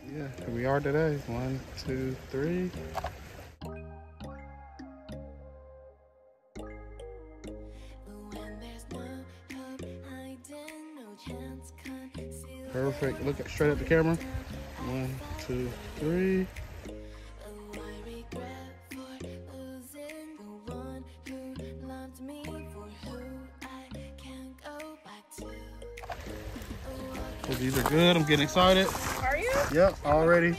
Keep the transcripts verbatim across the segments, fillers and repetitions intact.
Yeah, here we are today. One, two, three. Perfect. Look at, straight at the camera. One, two, three. So these are good. I'm getting excited. Are you? Yep, already.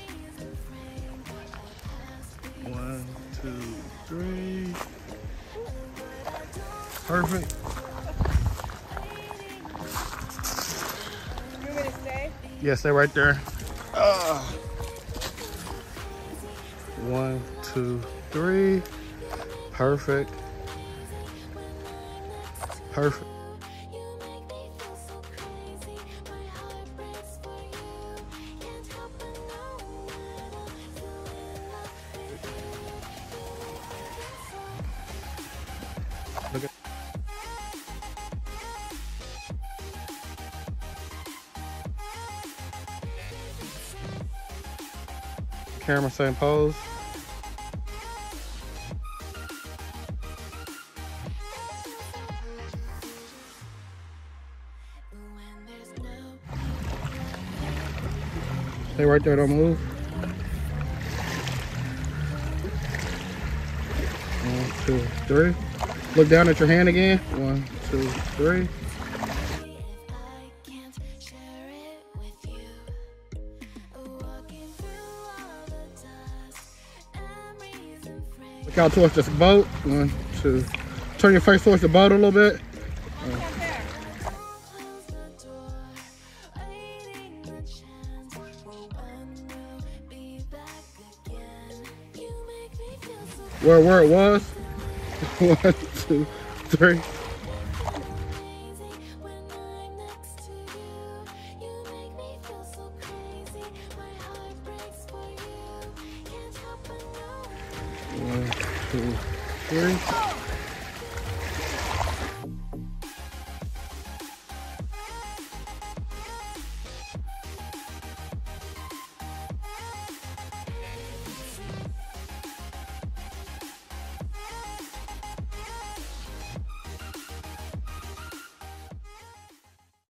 One, two, three. Perfect. You want me to stay? Yeah, stay right there. Uh, one, two, three. Perfect. Perfect. Look at camera, same pose. Stay right there, don't move. One, two, three. Look down at your hand again. One, two, three. Look out towards the boat. One, two. Turn your face towards the boat a little bit. Uh, Where where it was. One, two, three. One, two, three.